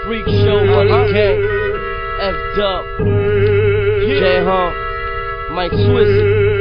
Freak Show, Money Gang, F-Dub, J-Hump, Mike Swizzy.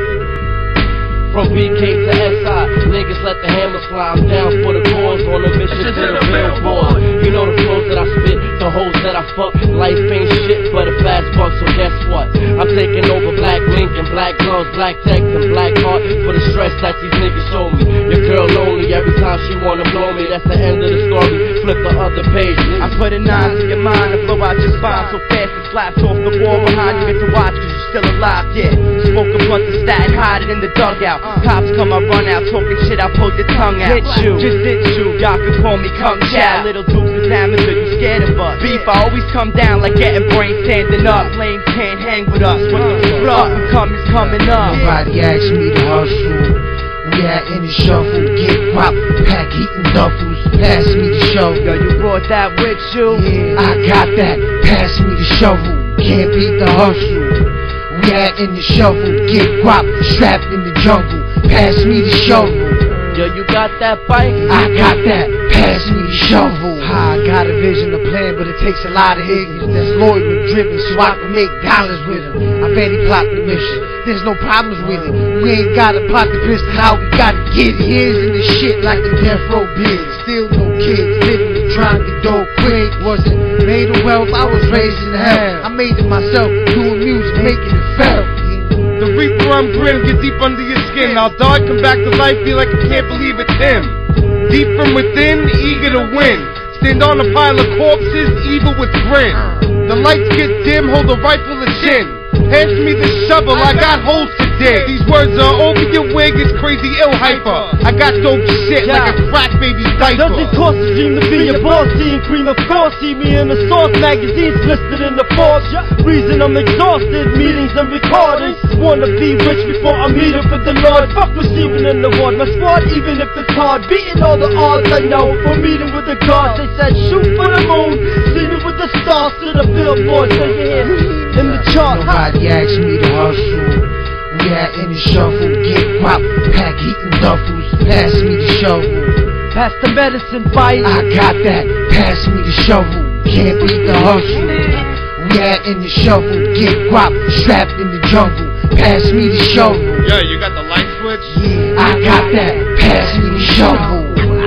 From BK to SI, niggas let the hammers fly. I'm down for the cause, on a mission to the billboard. You know the flows that I spit, the hoes that I fuck. Life ain't shit but a fast buck, so guess what? I'm taking over Black Lincoln, black gloves, black tech, and black heart for the stress that these niggas show me. Your girl lonely every time she wanna blow me. That's the end of the story, flip the other page. I put a 9 in your mind and blow out your spine so fast it slaps off the wall behind you. Get to watch cause you're still alive, yeah. Smoke a blunt of statin, hide it in the dugout. Cops come, I run out, talking shit, I pull your tongue out. Hit you, just hit you, y'all can call me Kung Chow. Little Dukes is amateur, you scared of us. Beef, I always come down like getting brains standing up. Lames can't hang with us, what the fuck? Up and coming's coming up. Nobody asked me to hustle. We had in the shuffle, get guap, pack eating duffels. Pass me the shovel. Yo, you brought that with you? Yeah, I got that, pass me the shovel. Can't beat the hustle. We had in the shovel, get guap, strapped in the jungle. Pass me the shovel. Yo, you got that bike? I got that, pass me the shovel. I got a vision, a plan, but it takes a lot of ignorance that's loyal and driven so I can make dollars with them. I bet he plot the mission, there's no problems with it. We ain't gotta plot the pistol, how we gotta get it. Here's in the shit like the death row bid. Still no kids, living trying to go quick. Wasn't made of wealth, I was raised in hell. I made it myself, doing music, making it felt. The reaper I'm grim, get deep under your skin. I'll die, come back to life, feel like I can't believe it's him. Deep from within, eager to win. Stand on a pile of corpses, evil with grin. The lights get dim, hold a rifle of gin. Hands me the shovel, I got holes to dig. These words are over your wig, it's crazy ill hyper. I got dope shit like a crack baby's diaper. Doesn't cost a dream to be a boss, seeing cream of course. See me in the source magazines listed in the Forbes. Reason I'm exhausted, meetings and recordings. Wanna be rich before I meet it with the Lord. Fuck receiving an award, my squad even if it's hard. Beating all the odds I know, for meeting with the gods. They said shoot for the moon, seen it with the stars to the billboard. So you hear in the chart. Nobody asked me to hustle. We had in the shuffle, get guap, pack eating duffels. Pass me the shovel. Pass the medicine, fight. I got that, pass me the shovel. Can't beat the hustle. We had in the shovel, get guap, strapped in the jungle. Pass me the shovel. Yo, you got the light switch? Yeah, I got that, pass me the shovel.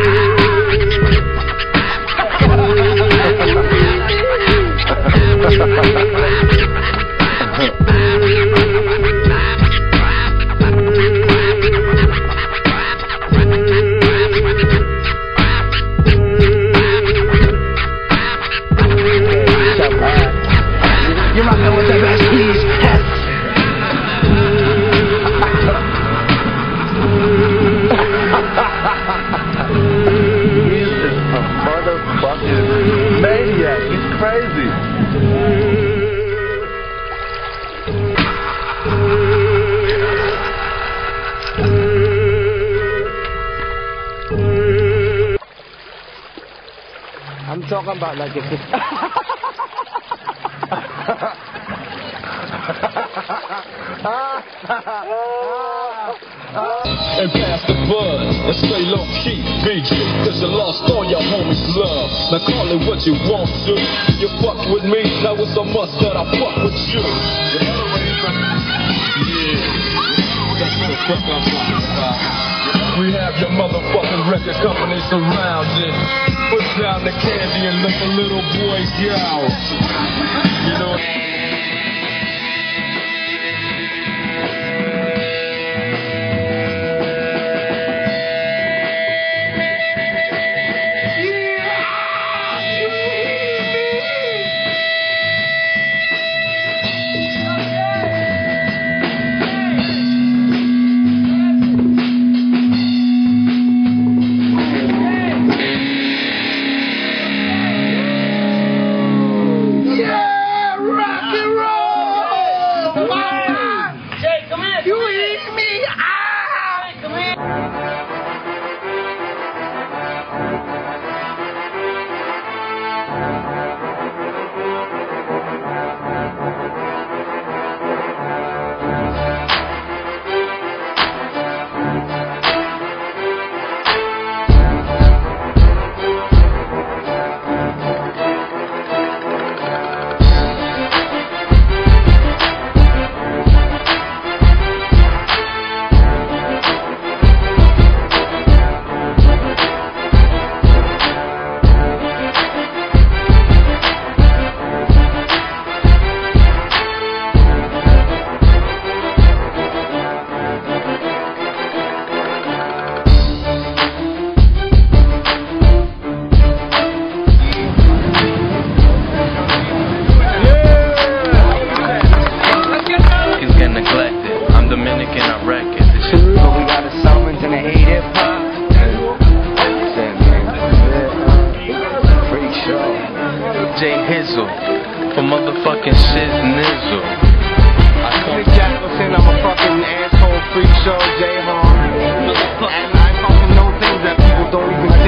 You're rocking with the best, please. He's just a motherfucking maniac. He's crazy. I'm talking about like if it's and pass the buzz and stay low key, BG, cause you lost all your homies' love. Now call it what you want to. You fuck with me, now it's a must that I fuck with you. Yeah, that's the fuck I'm talking about. We have your motherfucking record company surrounded. Put down the candy and let the little boys yowl. You know. Rock and DJ Hizzle for motherfucking Shiz Nizzle. Nick Jackelson, I'm a fucking asshole freak show, J-Hon. And I fucking know things that people don't even see.